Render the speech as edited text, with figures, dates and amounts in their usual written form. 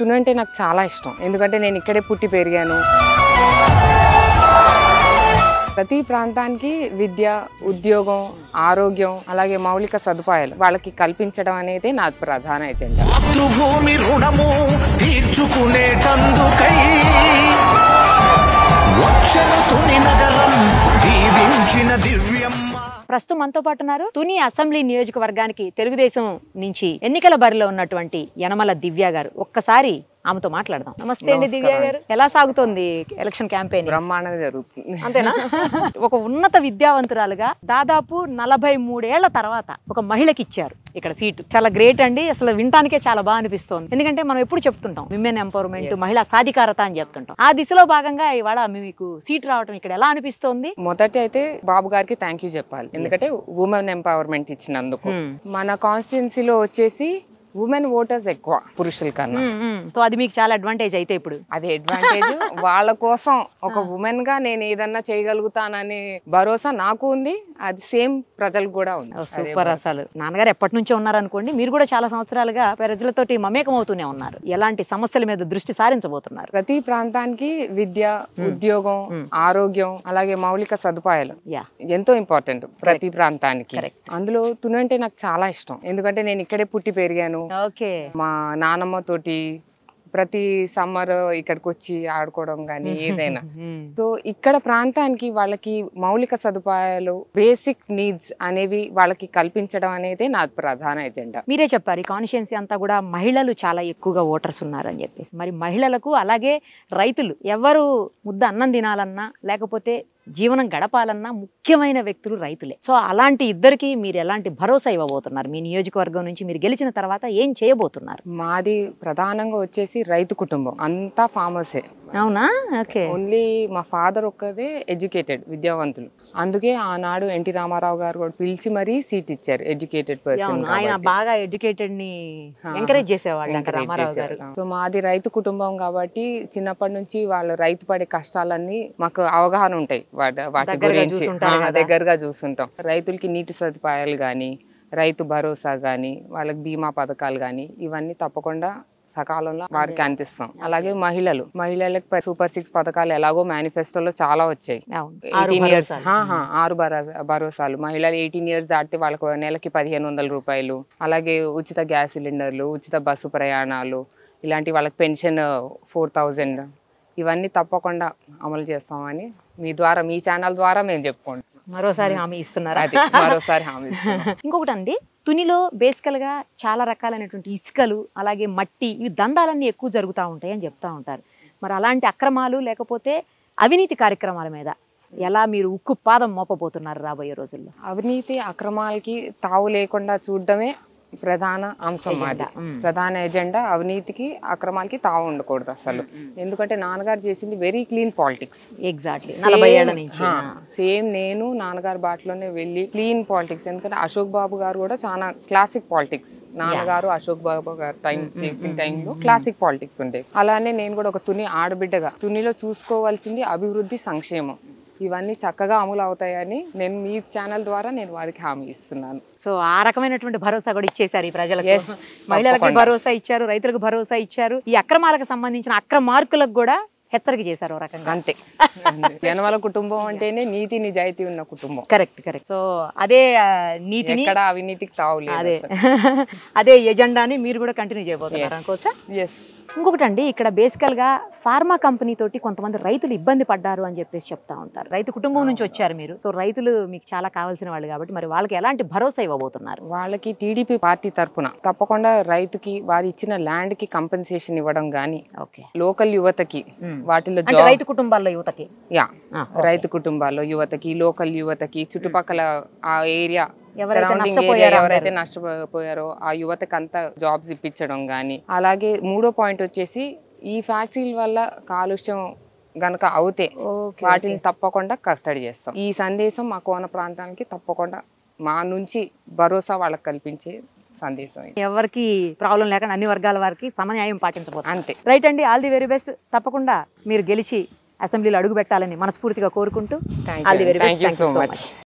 తుని అంటే నాకు చాలా ఇష్టం. ఎందుకంటే నేను ఇక్కడే పుట్టి పెరిగాను. ప్రతి ప్రాంతానికి విద్య, ఉద్యోగం, ఆరోగ్యం అలాగే మౌలిక సదుపాయాలు వాళ్ళకి కల్పించడం అనేది నా ప్రధాన ఎజెండా. మాతృభూమి రుణము తీర్చుకునేటందుకై వచ్చెను తుని నగరం దీవించిన దివ్యమ్మ. ప్రస్తుతం మనతో పాటు ఉన్నారు తుని అసెంబ్లీ నియోజకవర్గానికి తెలుగుదేశం నుంచి ఎన్నికల బరిలో ఉన్నటువంటి యనమల దివ్య గారు. ఒక్కసారి ఆమెతో మాట్లాడదాం. నమస్తే అండి దివ్య గారు, ఎలా సాగుతోంది ఎలక్షన్ క్యాంపెయిన్? బ్రహ్మాండంగా జరుగుతుంది. అంతేనా? ఒక ఉన్నత విద్యావంతురాలుగా దాదాపు 43 ఏళ్ల తర్వాత ఒక మహిళకి ఇచ్చారు ఇక్కడ సీటు. చాలా గ్రేట్ అండి. అసలు వినటానికే చాలా బాగా అనిపిస్తోంది. ఎందుకంటే మనం ఎప్పుడు చెప్తుంటాం విమెన్ ఎంపవర్మెంట్, మహిళా సాధికారత అని చెప్తుంటాం. ఆ దిశలో భాగంగా ఇవాళ మీకు సీట్ రావడం ఇక్కడ ఎలా అనిపిస్తోంది? మొదటి అయితే బాబు గారికి థ్యాంక్ యూ చెప్పాలి. ఎందుకంటే ఉమెన్ ఎంపవర్మెంట్ ఇచ్చినందుకు. మన కాన్స్టిట్యున్సీలో వచ్చేసి ఉమెన్ ఓటర్స్ ఎక్కువ పురుషుల కన్నా. సో అది మీకు చాలా అడ్వాంటేజ్ అయితే ఇప్పుడు. అది అడ్వాంటేజ్. వాళ్ళ కోసం ఒక ఉమెన్ గా నేను ఏదన్నా చేయగలుగుతానని భరోసా నాకు ఉంది. అది సేమ్ ప్రజలకు కూడా ఉంది. సూపర్. అసలు నాన్నగారు ఎప్పటి నుంచో ఉన్నారనుకోండి, మీరు కూడా చాలా సంవత్సరాలుగా ప్రజలతోటి మమేకం అవుతూనే ఉన్నారు. ఎలాంటి సమస్యల మీద దృష్టి సారించబోతున్నారు? ప్రతి ప్రాంతానికి విద్య, ఉద్యోగం, ఆరోగ్యం అలాగే మౌలిక సదుపాయాలు ఎంతో ఇంపార్టెంట్ ప్రతి ప్రాంతానికి. అందులో తుని అంటే నాకు చాలా ఇష్టం. ఎందుకంటే నేను ఇక్కడే పుట్టి పెరిగాను. మా నానమ్మ తోటి ప్రతి సమ్మర్ ఇక్కడికి వచ్చి ఆడుకోవడం గానీ ఏదైనా. సో ఇక్కడ ప్రాంతానికి వాళ్ళకి మౌలిక సదుపాయాలు, బేసిక్ నీడ్స్ అనేవి వాళ్ళకి కల్పించడం అనేది నా ప్రధాన ఎజెండా. మీరే చెప్పారు ఈ కాన్స్టిట్యుయెన్సీ అంతా కూడా మహిళలు చాలా ఎక్కువగా ఓటర్స్ ఉన్నారని చెప్పేసి. మరి మహిళలకు అలాగే రైతులు ఎవరు ముద్ద అన్నం తినాలన్నా లేకపోతే జీవనం గడపాలన్నా ముఖ్యమైన వ్యక్తులు రైతులే. సో అలాంటి ఇద్దరికి మీరు ఎలాంటి భరోసా ఇవ్వబోతున్నారు? మీ నియోజకవర్గం నుంచి మీరు గెలిచిన తర్వాత ఏం చేయబోతున్నారు? మాది ప్రధానంగా వచ్చేసి రైతు కుటుంబం, అంతా ఫార్మర్సే. అవునా? ఓకే. ఓన్లీ మా ఫాదర్ ఒక్కదే ఎడ్యుకేటెడ్, విద్యావంతులు. అందుకే ఆనాడు ఎన్టీ రామారావు గారు కూడా పిలిచి మరీ సీట్ ఇచ్చారు. Educated person. ఆయన బాగా ఎడ్యుకేటెడ్ ని ఎంకరేజ్ చేసేవాళ్ళు రామారావు గారు. సో మాది రైతు కుటుంబం కాబట్టి చిన్నప్పటి నుంచి వాళ్ళు రైతు పడే కష్టాలన్నీ మాకు అవగాహన ఉంటాయి. వాటి గురించి దగ్గరగా చూస్తుంటాం. రైతులకి నీటి సదుపాయాలు గాని, రైతు భరోసా గాని, వాళ్ళకి బీమా పథకాలు గాని ఇవన్నీ తప్పకుండా సకాలంలో వారికి అందిస్తాం. అలాగే మహిళలకు సూపర్ 6 పథకాలు ఎలాగో మేనిఫెస్టోలో చాలా వచ్చాయి. 18 ఇయర్స్ 6 భరోసాలు. మహిళలు 18 ఇయర్స్ దాటితే వాళ్ళకు నెలకి 1500 రూపాయలు. అలాగే ఉచిత గ్యాస్ సిలిండర్లు, ఉచిత బస్సు ప్రయాణాలు, ఇలాంటి వాళ్ళకి పెన్షన్ 4000 ఇవన్నీ తప్పకుండా అమలు చేస్తామని మీ ఛానల్ ద్వారా మేము చెప్పుకుంటాం. మరోసారి హామీ ఇస్తున్నారు. మరోసారి హామీ ఇస్తున్నాం. ఇంకొకటి అండి, తునిలో బేసికల్ గా చాలా రకాలైనటువంటి ఇసుకలు అలాగే మట్టి, ఇవి దందాలన్నీ ఎక్కువ జరుగుతూ ఉంటాయి అని చెప్తా ఉంటారు. మరి అలాంటి అక్రమాలు లేకపోతే అవినీతి కార్యక్రమాల మీద ఎలా మీరు ఉక్కు పాదం మోపబోతున్నారు రాబోయే రోజుల్లో? అవినీతి అక్రమాలకి తావు లేకుండా చూడడమే ప్రధాన అంశం. మాది ప్రధాన ఎజెండా. అవినీతికి అక్రమాలకి తావు ఉండకూడదు అసలు. ఎందుకంటే నాన్నగారు చేసింది వెరీ క్లీన్ పాలిటిక్స్. ఎగ్జాక్ట్లీ 40 ఏళ్ల నుంచి సేమ్ నేను నాన్నగారు బాటలోనే వెళ్ళి క్లీన్ పాలిటిక్స్. ఎందుకంటే అశోక్ బాబు గారు కూడా చాలా క్లాసిక్ పాలిటిక్స్. నాన్నగారు అశోక్ బాబు గారు చేసిన టైంలో క్లాసిక్ పాలిటిక్స్ ఉండేవి. అలానే నేను కూడా ఒక తుని ఆడబిడ్డగా తునిలో చూసుకోవాల్సింది అభివృద్ధి, సంక్షేమం. ఇవన్నీ చక్కగా అమలు అవుతాయని నేను మీ ఛానల్ ద్వారా నేను వారికి హామీ ఇస్తున్నాను. సో ఆ రకమైనటువంటి భరోసా కూడా ఇచ్చేసారు ఈ ప్రజలకు. మహిళలకు భరోసా ఇచ్చారు, రైతులకు భరోసా ఇచ్చారు. ఈ అక్రమాలకు సంబంధించిన అక్రమార్కులకు కూడా హెచ్చరిక చేశారు రకంగా. అంతే. యనమల కుటుంబం అంటేనే నీతి నిజాయితీ ఉన్న కుటుంబం. కరెక్ట్. సో అదే నీతిని, ఎక్కడ అవినీతికి తావులేదు, అదే ఎజెండాని మీరు కూడా కంటిన్యూ చేయబోతున్నారు అనుకోవచ్చా? ఇంకొకటి అండి, ఇక్కడ బేసికల్ గా ఫార్మా కంపెనీ తోటి కొంతమంది రైతులు ఇబ్బంది పడ్డారు అని చెప్పేసి చెప్తా ఉంటారు. రైతు కుటుంబం నుంచి వచ్చారు మీరు. సో రైతులు మీకు చాలా కావాల్సిన వాళ్ళు కాబట్టి మరి వాళ్ళకి ఎలాంటి భరోసా ఇవ్వబోతున్నారు? వాళ్ళకి టీడీపీ పార్టీ తరఫున తప్పకుండా రైతుకి వారి ఇచ్చిన ల్యాండ్ కి కంపెన్సేషన్ ఇవ్వడం గానీ, లోకల్ యువతకి వాటిలో రైతు కుటుంబాల్లో యువతకి రైతు కుటుంబాల్లో యువతకి, లోకల్ యువతకి, చుట్టుపక్కల ఆ ఏరియా ఎవరైతే నష్టపోయారో ఆ యువతకి అంతా జాబ్స్ ఇప్పించడం గానీ. అలాగే 3వ పాయింట్ వచ్చేసి ఈ ఫ్యాక్టరీల వల్ల కాలుష్యం గనక అవుతే వాటిని తప్పకుండా కట్టడి చేస్తాం. ఈ సందేశం మా కోన ప్రాంతానికి తప్పకుండా మా నుంచి భరోసా వాళ్ళకి కల్పించే సందేశం. ఎవరికి ప్రాబ్లం లేకుండా అన్ని వర్గాల వారికి సమన్యాయం పాటించబోతుంది. అంతే. రైట్ అండి, ఆల్ ది వెరీ బెస్ట్. తప్పకుండా మీరు గెలిచి అసెంబ్లీలో అడుగు పెట్టాలని మనస్ఫూర్తిగా కోరుకుంటూ all the very best. Thank you so much.